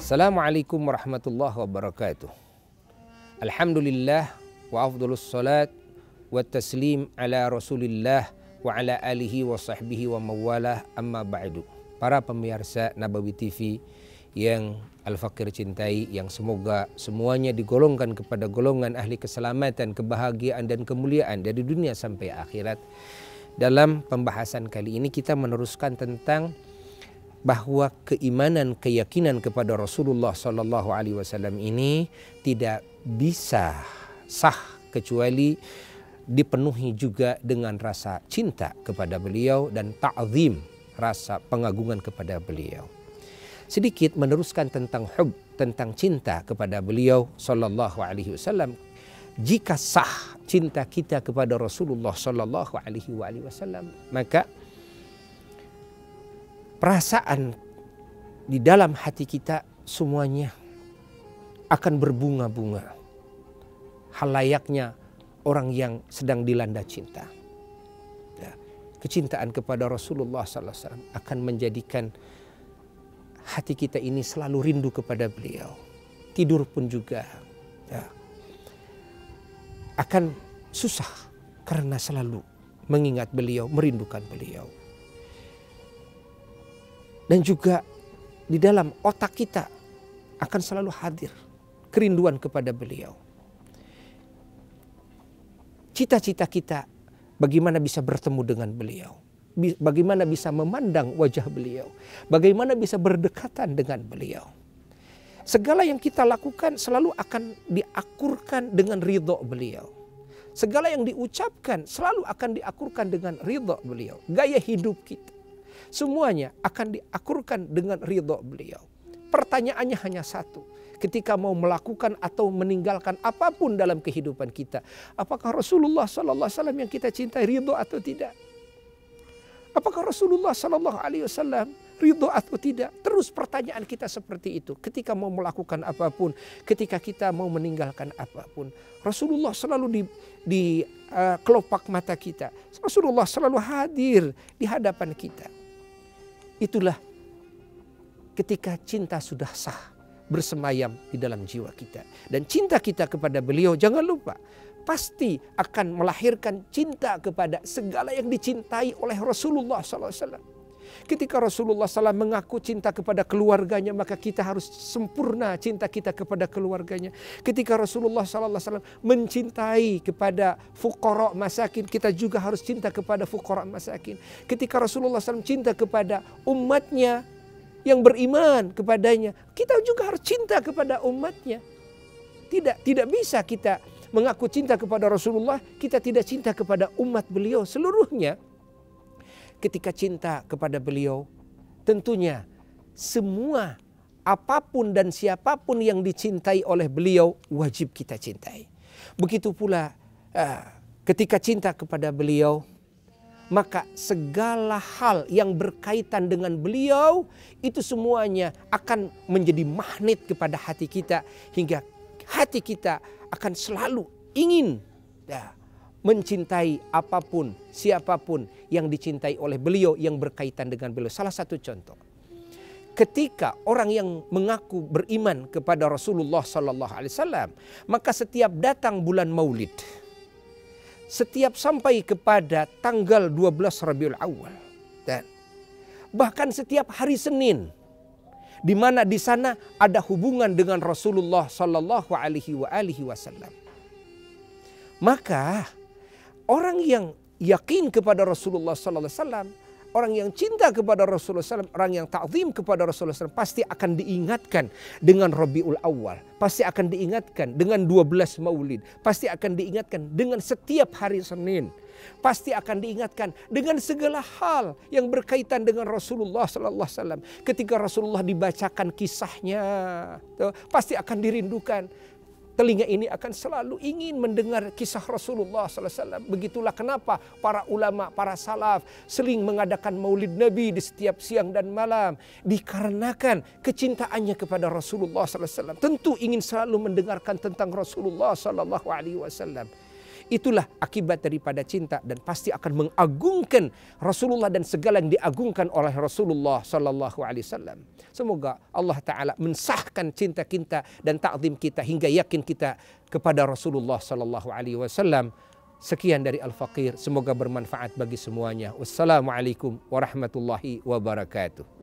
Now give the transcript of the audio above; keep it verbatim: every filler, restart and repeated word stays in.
Assalamualaikum warahmatullahi wabarakatuh. Alhamdulillah wa afdhalus salat wa taslim ala Rasulillah wa ala alihi wa sahbihi wa mawalah, amma ba'du. Para pemirsa Nabawi T V yang Al-Fakir cintai, yang semoga semuanya digolongkan kepada golongan ahli keselamatan, kebahagiaan dan kemuliaan dari dunia sampai akhirat. Dalam pembahasan kali ini kita meneruskan tentang bahwa keimanan, keyakinan kepada Rasulullah Shallallahu Alaihi Wasallam ini tidak bisa sah kecuali dipenuhi juga dengan rasa cinta kepada beliau dan ta'zim, rasa pengagungan kepada beliau. Sedikit meneruskan tentang hub, tentang cinta kepada beliau Shallallahu Alaihi Wasallam. Jika sah cinta kita kepada Rasulullah Shallallahu Alaihi Wasallam, maka perasaan di dalam hati kita semuanya akan berbunga-bunga. Hal layaknya orang yang sedang dilanda cinta. Ya, kecintaan kepada Rasulullah Sallallahu Alaihi Wasallam akan menjadikan hati kita ini selalu rindu kepada beliau. Tidur pun juga ya, akan susah karena selalu mengingat beliau, merindukan beliau. Dan juga di dalam otak kita akan selalu hadir kerinduan kepada beliau. Cita-cita kita bagaimana bisa bertemu dengan beliau. Bagaimana bisa memandang wajah beliau. Bagaimana bisa berdekatan dengan beliau. Segala yang kita lakukan selalu akan diakurkan dengan ridho beliau. Segala yang diucapkan selalu akan diakurkan dengan ridho beliau. Gaya hidup kita semuanya akan diakurkan dengan ridho beliau. Pertanyaannya hanya satu. Ketika mau melakukan atau meninggalkan apapun dalam kehidupan kita, apakah Rasulullah Sallallahu Alaihi Wasallam yang kita cintai ridho atau tidak? Apakah Rasulullah Sallallahu Alaihi Wasallam ridho atau tidak? Terus pertanyaan kita seperti itu. Ketika mau melakukan apapun, ketika kita mau meninggalkan apapun, Rasulullah selalu di, di uh, kelopak mata kita. Rasulullah selalu hadir di hadapan kita. Itulah ketika cinta sudah sah bersemayam di dalam jiwa kita. Dan cinta kita kepada beliau, jangan lupa, pasti akan melahirkan cinta kepada segala yang dicintai oleh Rasulullah Sallallahu Alaihi Wasallam. Ketika Rasulullah Sallallahu Alaihi Wasallam mengaku cinta kepada keluarganya, maka kita harus sempurna cinta kita kepada keluarganya. Ketika Rasulullah Sallallahu Alaihi Wasallam mencintai kepada fuqara masakin, kita juga harus cinta kepada fuqara masakin. Ketika Rasulullah Sallallahu Alaihi Wasallam cinta kepada umatnya yang beriman kepadanya, kita juga harus cinta kepada umatnya. Tidak, tidak bisa kita mengaku cinta kepada Rasulullah, kita tidak cinta kepada umat beliau seluruhnya. Ketika cinta kepada beliau, tentunya semua apapun dan siapapun yang dicintai oleh beliau wajib kita cintai. Begitu pula uh, ketika cinta kepada beliau, maka segala hal yang berkaitan dengan beliau itu semuanya akan menjadi magnet kepada hati kita, hingga hati kita akan selalu ingin ya, mencintai apapun, siapapun yang dicintai oleh beliau yang berkaitan dengan beliau. Salah satu contoh, ketika orang yang mengaku beriman kepada Rasulullah Sallallahu Alaihi Wasallam, maka setiap datang bulan Maulid, setiap sampai kepada tanggal dua belas Rabiul Awal, dan bahkan setiap hari Senin, di mana di sana ada hubungan dengan Rasulullah Sallallahu Alaihi Wasallam, maka orang yang yakin kepada Rasulullah Sallallahu Alaihi Wasallam, orang yang cinta kepada Rasulullah Sallallahu Alaihi Wasallam, orang yang ta'zim kepada Rasulullah Sallallahu Alaihi Wasallam, pasti akan diingatkan dengan Rabiul Awal, pasti akan diingatkan dengan dua belas Maulid, pasti akan diingatkan dengan setiap hari Senin, pasti akan diingatkan dengan segala hal yang berkaitan dengan Rasulullah Sallallahu Alaihi Wasallam. Ketika Rasulullah dibacakan kisahnya, tuh, pasti akan dirindukan. Telinga ini akan selalu ingin mendengar kisah Rasulullah Sallallahu Alaihi Wasallam. Begitulah kenapa para ulama, para salaf sering mengadakan maulid Nabi di setiap siang dan malam. Dikarenakan kecintaannya kepada Rasulullah Sallallahu Alaihi Wasallam. Tentu ingin selalu mendengarkan tentang Rasulullah Sallallahu Alaihi Wasallam. Itulah akibat daripada cinta dan pasti akan mengagungkan Rasulullah dan segala yang diagungkan oleh Rasulullah sallallahu alaihi wasallam. Semoga Allah Ta'ala mensahkan cinta kita dan ta'zim kita hingga yakin kita kepada Rasulullah sallallahu alaihi wasallam. Sekian dari Al-Faqir, semoga bermanfaat bagi semuanya. Wassalamualaikum warahmatullahi wabarakatuh.